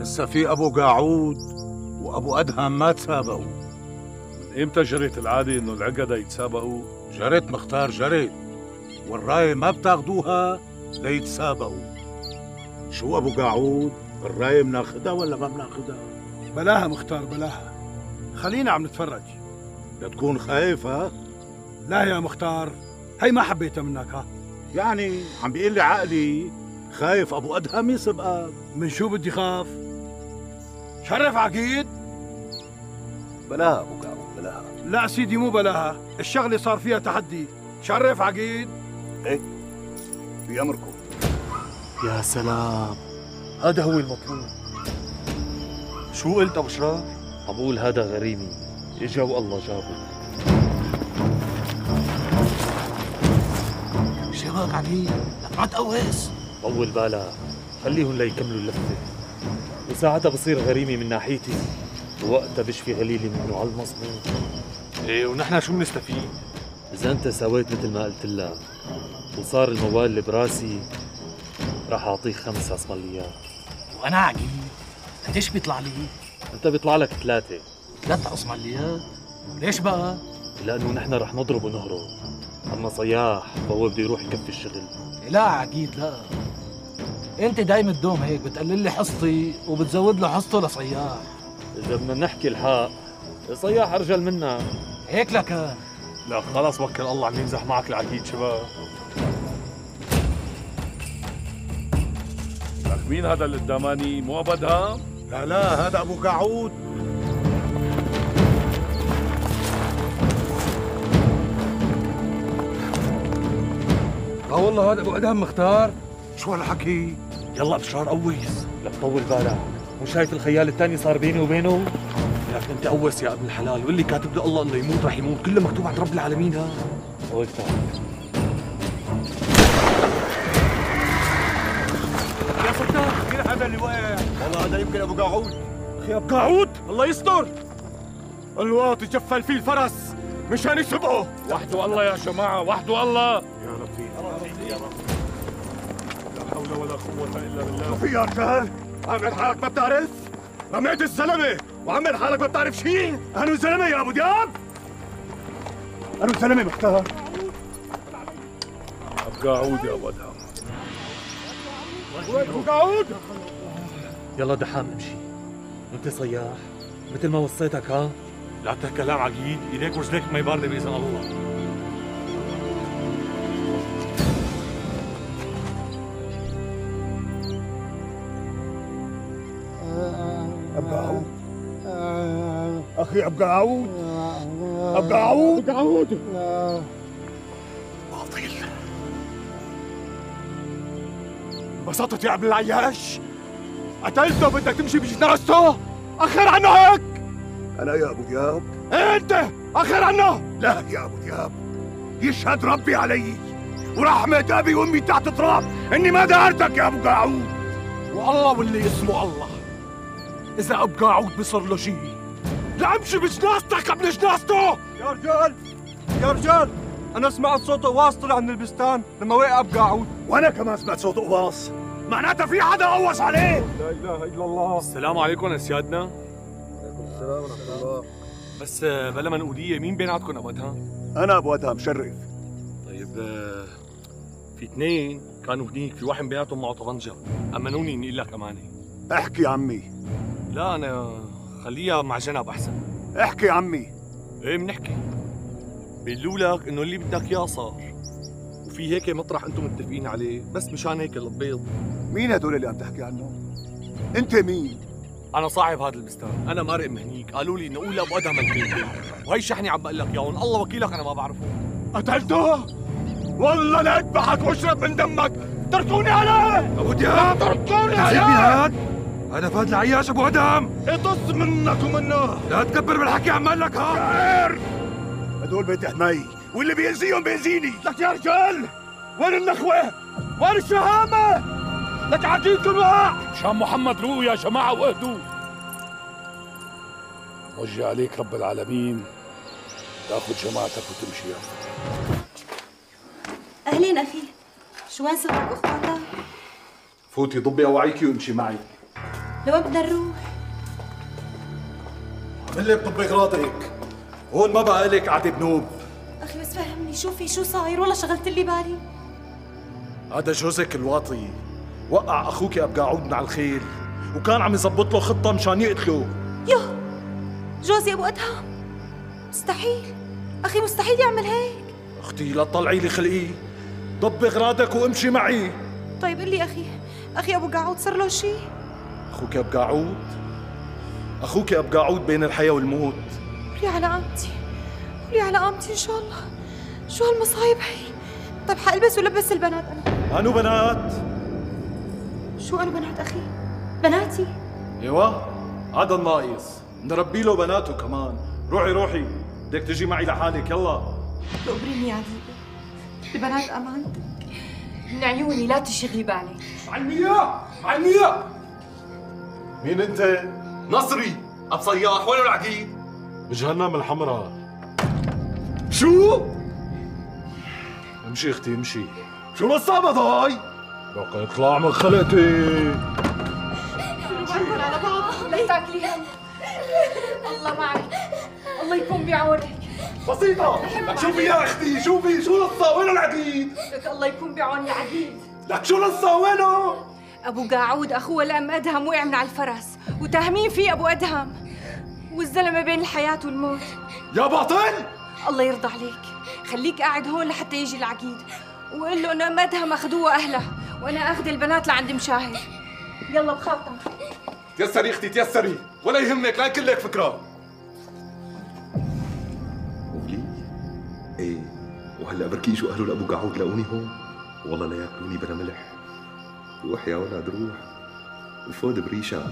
لسه في ابو قاعود وابو ادهم ما تسابقوا. من امتى جرت العاده انه العقدة يتسابقوا؟ جريت مختار جريت، والراية ما بتاخدوها ليتسابقوا. شو ابو قاعود، الراية بناخدها ولا ما بناخدها؟ بلاها مختار بلاها، خلينا عم نتفرج. بتكون خايف ها؟ لا يا مختار، هي ما حبيتها منك. ها يعني عم بيقول لي عقلي خايف ابو ادهم يسبقك. من شو بدي خاف؟ شرف عقيد. بلاها ابو قاعود بلاها. لا سيدي مو بلاها، الشغله صار فيها تحدي. شرف عقيد. ايه في امركم. يا سلام، هذا هو المطلوب. شو قلت ابو شرار؟ عم بقول هذا غريمي اجا والله جابه. شبك عقيد، لك ما تقوس. طول بالك، خليهم ليكملوا اللفه، وساعتها بصير غريمي من ناحيتي، ووقتها بشفي غليلي منه على المصموم. ايه ونحن شو بنستفيد؟ اذا انت سويت مثل ما قلت لك وصار الموال اللي براسي، راح اعطيك 5 عصمليات. وانا عقيد قديش بيطلع لي؟ انت بيطلع لك 3. 3 عصمليات؟ ليش بقى؟ لانه نحن رح نضرب ونهرب، اما صياح فهو بده يروح يكفي الشغل. لا عقيد لا، انت دايم الدوم هيك بتقلل لي حصتي وبتزود له حصته لصياح. اذا بدنا نحكي الحق، صياح ارجل منا. هيك لكان. لا خلص وكل الله عم يمزح معك العقيد شباب. لك مين هذا اللي قداماني؟ مو ابو ادهم؟ لا هذا ابو قاعود. والله هذا ابو ادهم مختار. شو هالحكي؟ يلا بشرار قوس. لك طول بالك، مو شايف الخيال الثاني صار بيني وبينه؟ لك انت قوس يا ابن الحلال، واللي كاتب له الله انه يموت رح يموت، كله مكتوب عند رب العالمين. ها وقتها يا ستار مين هذا اللي واقع؟ والله هذا يمكن ابو قاعود. اخي ابو قاعود الله يستر. الواطي جفل فيه الفرس مشان يسبقه. وحده الله يا جماعه، وحده الله. يا لطيف لا حول ولا قوه الا بالله. في يا رجال، عامل حالك ما بتعرف؟ رميت الزلمه وعامل حالك ما بتعرف شيء؟ أنا زلمه يا ابو دياب، أنا زلمه مختار. ابو قاعود يا ابو ادهم. وين ابو قاعود؟ يلا دحام امشي، وانت صياح مثل ما وصيتك. ها لا تكلم عقيد، ايديك ورجليك ما يبارد باذن الله. ابو قاعود اخي، ابو قاعود، ابو قاعود، ابو قاعود. باطل. انبسطت يا ابن العياش؟ قتلته بدك تمشي بجنازته؟ اخر عنه هيك. انا يا ابو دياب. انت اخر عنه. لا يا ابو دياب، يشهد ربي علي ورحمة ابي وامي تحت تراب اني ما دارتك يا ابو قاعود. والله واللي اسمه الله، اذا ابو قاعود بصير له شيء لا امشي بجنازتك قبل جنازته. يا رجال يا رجال، أنا سمعت صوت قواص طلع من البستان لما وقع أبو قاعود. وانا كمان سمعت صوت قواص، معناتها في حدا قوص عليه. لا إله إلا الله. السلام عليكم يا سيادنا. عليكم السلام ورحمة الله. بس بلا منقودية، مين بيناتكم ابو ادهم؟ انا ابو ادهم شرف. طيب في 2 كانوا هنيك، في واحد بيناتهم معه طبنجة، امنوني اني اقول لك امانة. احكي عمي. لا انا خليها مع جنب احسن. احكي عمي. ايه بنحكي. بيقولوا لك انه اللي بدك اياه صار، وفي هيك مطرح انتم متفقين عليه، بس مشان هيك البيض. مين هدول اللي عم تحكي عنهم؟ انت مين؟ انا صاحب هذا البستان، انا مارق مهنيك، قالوا لي انه قول ابو ادهم البيت، وهي شحني عم بقول لك اياهم، الله وكيلك انا ما بعرفه. قتلته؟ والله لا اذبحك واشرب من دمك. تركوني عليه ابو دياب، تركوني عليه. هذا فهد العياش ابو ادهم، اطص منك ومنه. لا تكبر بالحكي عم قال لك. ها هدول بيت حماي واللي بيأذيهم بيأذيني. لك يا رجال، وين النخوه؟ وين الشهامه؟ لك عقيدكم وقع. مشان محمد روقوا يا جماعه واهدوا. وجه عليك رب العالمين تاخذ جماعتك وتمشي يا فتى. اهلين اخي، شو وين سبق اخواتك؟ فوتي ضبي أواعيكي وامشي معي. لوين بدنا نروح؟ عمل لك طب اغراضك، هون ما بقى لك قعدة بنوب. اخي بس فهمني شو صاير، والله شغلت لي بالي. هذا جوزك الواطي وقع اخوك ابقى عود من على الخيل، وكان عم يظبط له خطة مشان يقتله. يوه، جوزي ابو ادهم؟ مستحيل اخي، مستحيل يعمل هيك. اختي لا تطلعي لي خلقي، ضب اغراضك وامشي معي. طيب قل لي اخي ابو قعود صار له شيء؟ اخوك ابقى عود؟ اخوك ابقى عود بين الحياة والموت. قولي على قامتي ان شاء الله. شو هالمصايب هي؟ طيب حالبس ولبس البنات انا. انو بنات؟ شو انو بنات اخي؟ بناتي؟ ايوه هذا الناقص، نربي له بناته كمان. روحي بدك تجي معي لحالك. يلا تقبريني يا عديدة، البنات امان من عيوني، لا تشغلي بالي. عنية مين انت؟ نصري اب صياح. وين العقيد؟ بجهنم الحمراء. شو؟ امشي اختي امشي. شو الصعبة هاي؟ بقى اطلع من خلقتي. على بابا لا تاكلي هم. الله معك، الله يكون بعونك. بسيطة، لك شوفي يا اختي، شوفي شو القصة. وين العقيد؟ لك الله يكون بعون العقيد. لك شو القصة وينه؟ ابو قاعود اخوه الام ادهم وقع من على الفرس، وتاهمين فيه ابو ادهم، والزلمه بين الحياه والموت. يا باطل! الله يرضى عليك، خليك قاعد هون لحتى يجي العقيد، وقول له انه ام ادهم اخذوه اهله، وانا اخذ البنات لعند مشاهد. يلا بخاطر. تيسري اختي تيسري، ولا يهمك، لا يكون لك فكره. ولي ايه، وهلا بركي شو اهله لابو قعود لاقوني هون، والله لا ياكلوني بلا ملح. روح يا ولد روح، وفوت بريشك.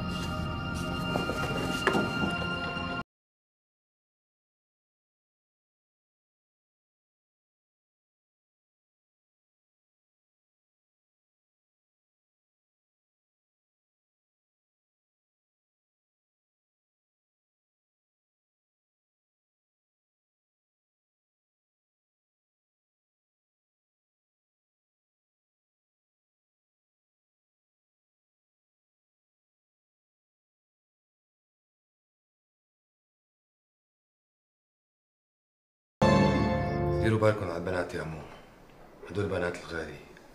ديروا بالكم على البنات يا امو، هدول بنات الغالي.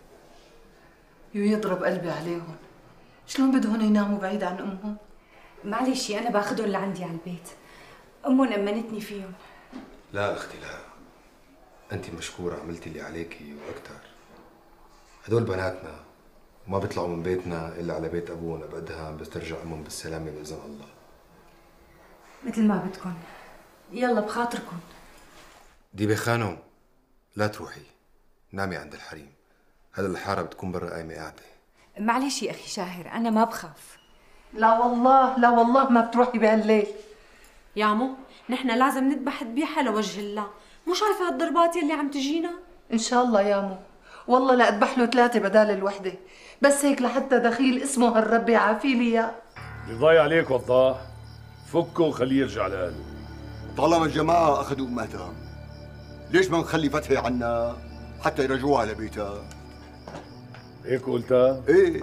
يضرب قلبي عليهم، شلون بدهم يناموا بعيد عن امهم؟ معلش انا باخذهم لعندي على البيت، امهم امنتني فيهم. لا اختي لا، انت مشكوره، عملتي اللي عليكي واكثر. هدول بناتنا وما بيطلعوا من بيتنا الا على بيت ابونا بأدهم، بس ترجع امهم بالسلامه باذن الله. مثل ما بدكم، يلا بخاطركم. ديبي خانم لا تروحي، نامي عند الحريم، هذا الحاره بتكون برا قايمه قاعده. معلش يا اخي شاهر، انا ما بخاف. لا والله ما بتروحي بهالليل. يا عمو نحن لازم نذبح ذبيحه لوجه الله، مو شايفه هالضربات يلي عم تجينا؟ ان شاء الله يا مو، والله لا اذبح له 3 بدال الوحده، بس هيك لحتى دخيل اسمه هالرب يعافي لي اياه. رضاي عليك وضاح، فكه وخليه يرجع لاهله. طالما الجماعه اخذوا ام ادهم، ليش ما نخلي فتحي عنا حتى يرجعوها لبيتها؟ هيك قلتها؟ ايه.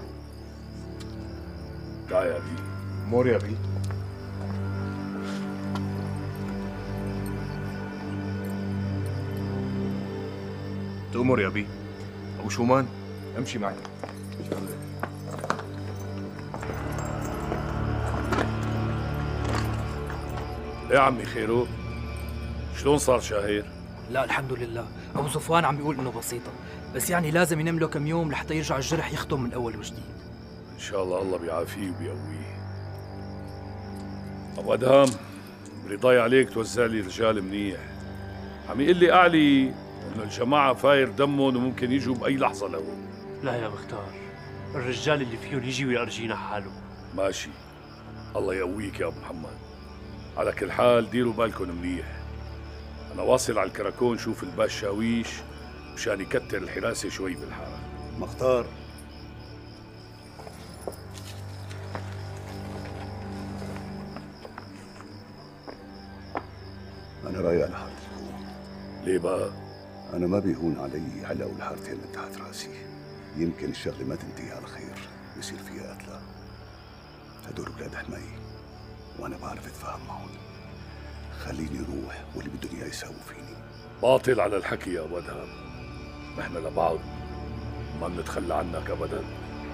تعال يا بي. مور يا بي. تأمر يا بي. ابو شومان امشي معي. يا عمي خيرو، شلون صار شاهير؟ لا الحمد لله، ابو صفوان عم بيقول انه بسيطه، بس يعني لازم ينام له كم يوم لحتى يرجع الجرح يخطم من اول وجديد. ان شاء الله بيعافيه وبيقويه. ابو ادهم برضاي عليك توزع لي رجال منيح. عم يقول لي اعلي انه الجماعه فاير دمهم وممكن يجوا باي لحظه لهون. لا يا بختار، الرجال اللي فيهم يجي ويرجينا حاله. ماشي، الله يقويك يا ابو محمد. على كل حال ديروا بالكم منيح، انا واصل على الكراكون شوف الباش شاويش مشان يكتر الحراسه شوي بالحاره. مختار، انا رايح لحالي. ليه بقى؟ انا ما بيهون علي علقوا الحارتين من تحت راسي، يمكن الشغله ما تنتهي على خير، يصير فيها قتلى. هدول ولاد حماي وانا بعرف اتفاهم معهم. خليني اروح واللي بدهم اياه يساووا فيني. باطل على الحكي يا ابو ادهم، نحن لبعض ما بنتخلى عنك ابدا.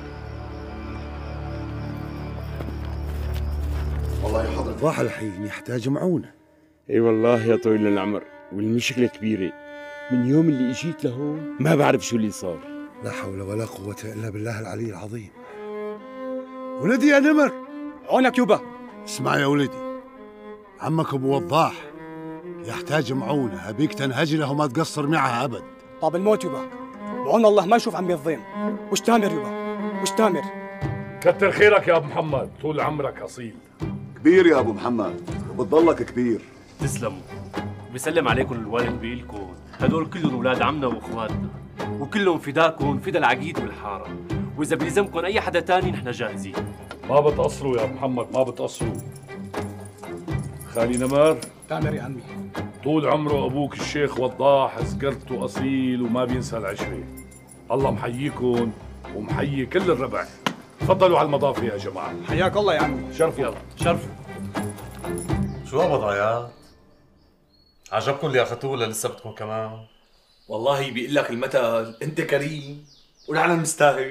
والله يا حضرة الضاحى الحين يحتاج معونة. اي والله يا طويل العمر، والمشكلة كبيرة. من يوم اللي اجيت لهون ما بعرف شو اللي صار. لا حول ولا قوة الا بالله العلي العظيم. ولدي يا نمر، عونك يوبا. اسمع يا ولدي، عمك ابو وضاح يحتاج معونة، ابيك تنهج له وما تقصر معها ابد. طاب الموت يوبا، بعون الله ما يشوف عمي الضيم. مش تامر يوبا، مش تامر. كتر خيرك يا ابو محمد، طول عمرك اصيل. كبير يا ابو محمد وبتضلك كبير. تسلموا. بيسلم عليكم الوالد بيقلكم هدول كلهم اولاد عمنا واخواتنا، وكلهم فداكم فدا العقيد والحاره، واذا بيلزمكم اي حدا تاني نحن جاهزين. ما بتقصروا يا ابو محمد، ما بتقصروا. خالي نمر، تامر يا عمي. طول عمره ابوك الشيخ وضاح زقرت واصيل وما بينسى العشره. الله محييكم ومحيي كل الربع. تفضلوا على المضافه يا جماعه. حياك الله يا عمي. شرفوا. يلا شرفوا. شو هالبضايات؟ عجبكم اللي اخذتوه ولا لسه بدكم كمان؟ والله بيقول لك المثل انت كريم ونحن مستاهل.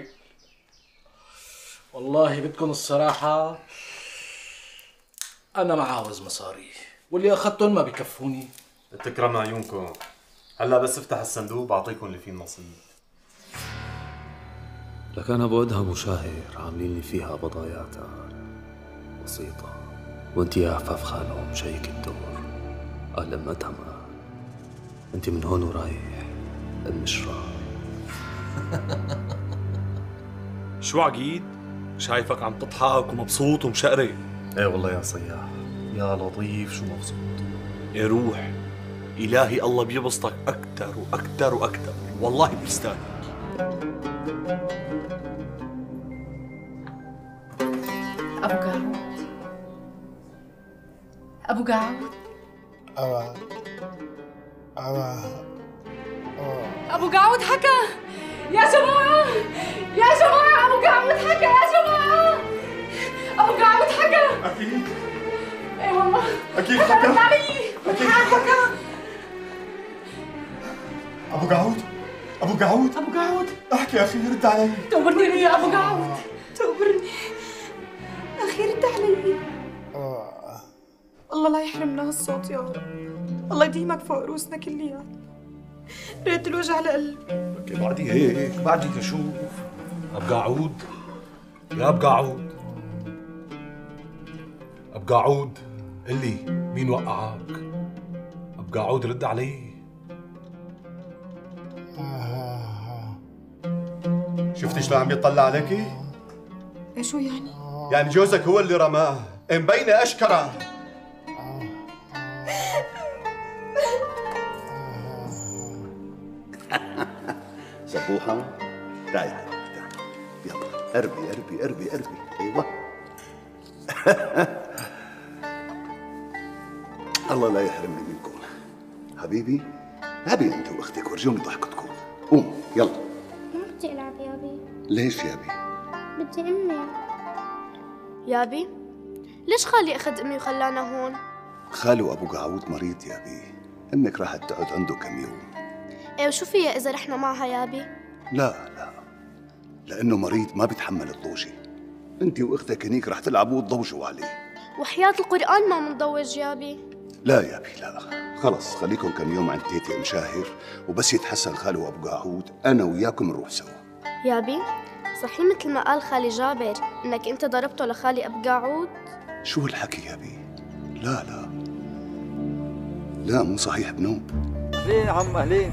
والله بدكم الصراحة أنا ما عاوز مصاري، واللي أخذتهم ما بكفوني. تكرم عيونكم، هلا بس افتح الصندوق بعطيكم اللي فيه النصيب. لك أنا ابو ادهم وشاهر عاملين لي فيها بضايات بسيطة، وانت يا عفاف خالهم شيك الدور. قال لما ادهم انت من هون ورايح المشرى. شو عقيد؟ شايفك عم تضحك ومبسوط ومشقرق. ايه والله يا صياح، يا لطيف شو مبسوط. يا روح، إلهي الله بيبسطك أكتر وأكتر وأكتر، والله بيستاهل. أبو قعود، أبو قعود، أبو قعود حكى يا جماعة، يا جماعة أبو قعود حكى يا جماعة، أبو قعود حكى. أكيد. إيه والله. أكيد حكى. أكيد حكى. أبو قعود، أبو قعود، أبو قعود، احكي يا أخي، رد علي. تقبرني يا أبو قعود، تقبرني. أخي رد علي. الله لا يحرمنا هالصوت يا رب، الله يديمك فوق رؤوسنا كليات. ريت الوجع لقلبي. بعدي هيك، بعدي تشوف. أبو قعود، يا أبو قعود، أبو قعود، قل لي مين وقعك؟ أبو قعود رد علي. شفتي شلون عم يطلع عليكي؟ إيه شو يعني؟ يعني جوزك هو اللي رماه، مبينة أشكره. سبوحة، تعي يا حبيبي تعي. يلا اربي اربي اربي اربي. ايوه. الله لا يحرمني منكم. حبيبي، هبي انت واختك ورجوني ضحكتكم. قوموا يلا. ما بدي العب يابي. ليش يابي؟ بدي امي. يابي، ليش خالي اخذ امي وخلانا هون؟ خالو ابو قعود مريض يابي، امك راحت تقعد عنده كم يوم. ايه وشو فيها اذا رحنا معها يابي؟ لا لا، لانه مريض ما بيتحمل الضوجه. انت واختك هنيك رح تلعبوا وتضوجوا عليه. وحياة القرآن ما منضوج يابي. لا يابي لا، خلص خليكم كم يوم عند تيتي ام شاهر، وبس يتحسن خالو ابو قعود انا وياكم نروح سوا. يابي صحيح مثل ما قال خالي جابر انك انت ضربته لخالي ابو قعود؟ شو هالحكي يابي؟ لا لا لا، مو صحيح بنوب. اهلين يا عم، اهلين.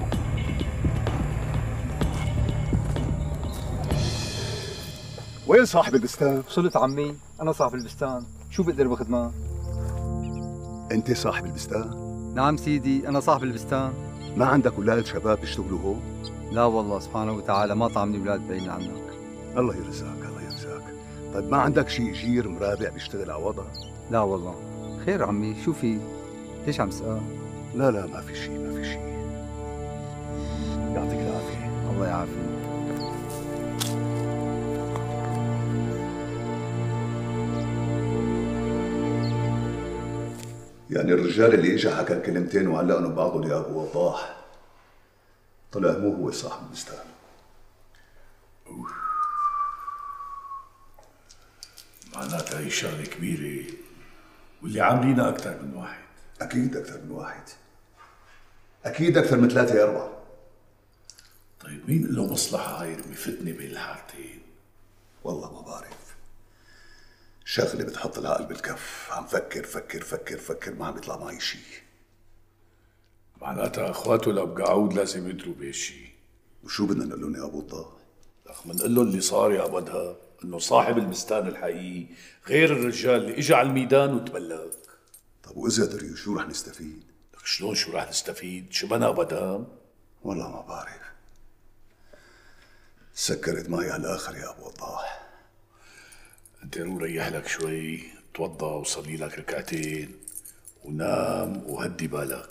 وين صاحب البستان؟ وصلت عمي، انا صاحب البستان، شو بقدر بخدمه؟ انت صاحب البستان؟ نعم سيدي، انا صاحب البستان. ما عندك اولاد شباب بيشتغلوا هون؟ لا والله سبحانه وتعالى ما طعمني اولاد بعيد عنك. الله يرزقك الله يرزقك. طيب ما عندك شي جير مرابع بيشتغل على وضع؟ لا والله. خير عمي، شو في؟ ليش عم تسأل؟ لا لا ما في شي، ما في شي. يعطيك العافية. الله يعافيك. يعني الرجال اللي اجى حكى كلمتين وعلقهم ببعضهم يا ابو وضاح طلع مو هو صاحب البستان. معناتها هي شغله كبيره واللي عاملينها اكثر من واحد. اكيد اكثر من واحد، اكيد اكثر من 3 4. طيب مين له مصلحه هاي بفتني بين الحالتين؟ والله ما بعرف، شغله بتحط العقل بالكف، عم فكر فكر فكر فكر ما عم يطلع معي شيء. معناتها اخواته لابو قعود لازم يدروا بهالشيء. وشو بدنا نقول لهم يا ابو وضاح؟ لك بنقول لهم اللي صار يا ابو دهب انه صاحب البستان الحقيقي غير الرجال اللي اجى على الميدان وتبلغ. طب واذا دريوا شو رح نستفيد؟ لك شلون شو رح نستفيد؟ شبنا ابو دهب؟ والله ما بعرف، سكرت معي على الاخر يا ابو وضاح. انت روح ريح لك شوي، توضى وصلي لك ركعتين ونام وهدي بالك.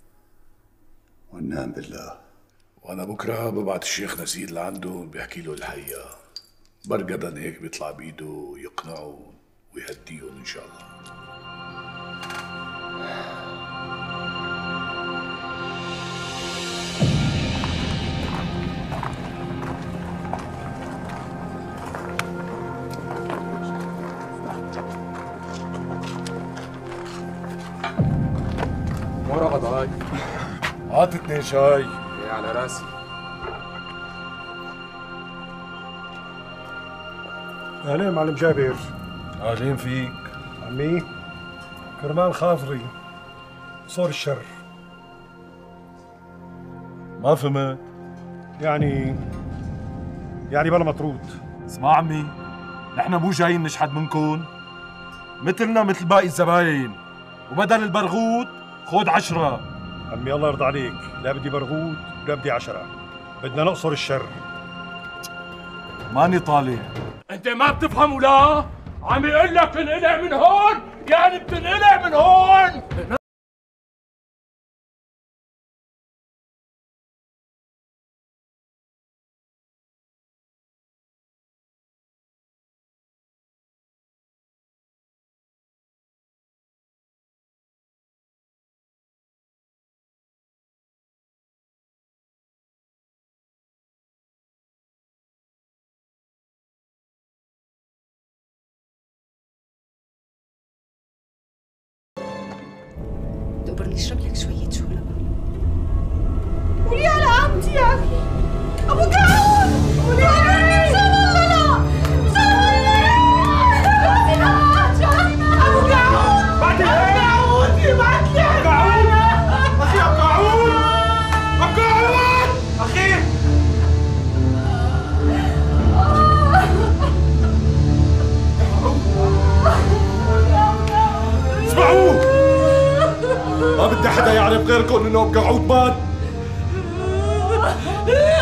وننام بالله. وانا بكره ببعت الشيخ نزيد لعنده بيحكي له الحقيقه، برقدا هيك بيطلع بايده يقنعهم ويهديهم ان شاء الله. وين رغد هاي؟ هات 2 شاي. ايه على راسي. أهلين معلم جابر. أهلين فيك. عمي كرمال خاطري صار الشر. ما فهمت. يعني بلا مطرود. اسمع عمي، نحن مو جايين نشحد منكم، مثلنا مثل باقي الزباين، وبدل البرغوث خود 10. عمي الله يرضى عليك، لا بدي برغوث ولا بدي 10، بدنا نقصر الشر. ماني طالع. انت ما بتفهم ولا؟ عم يقول لك انقلع من هون، يعني بتنقلع من هون. دقبرني اشرب لك شوية شوربة. قولي على عمتي يا أخي أبو قعود، قولي على إن شاء الله لا، إن شاء الله لا. أبو قعود بعد أبو قعود يبعت لي قعود أخي. أبو قعود، أبو قعود أخي. اسمعوا، ما بدي حدا يعرف غيركم انه ابو قعود مات.